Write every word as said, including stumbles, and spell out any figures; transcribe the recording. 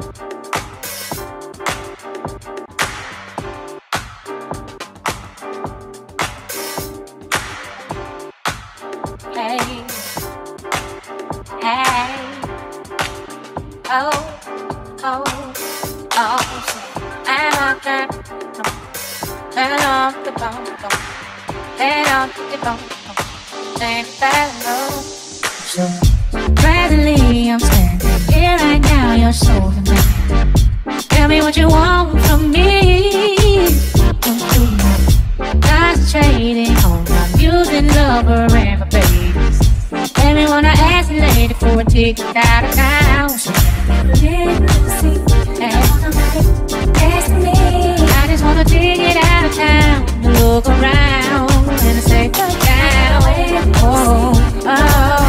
Hey, hey, oh, oh, oh, and I can't, no, and off the bone, and off the bone, and that low. So presently I'm standing here right now, you're so demanding. Tell me what you want from me. Don't you know? Concentrating on my music lover and my babies. Let me wanna ask the lady for a ticket out of town. So I just wanna take it out of town to look around and say, look down. Oh, oh.